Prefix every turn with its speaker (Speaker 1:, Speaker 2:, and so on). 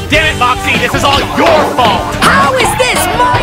Speaker 1: Damn it, Moxie, this is all your fault!
Speaker 2: How is this my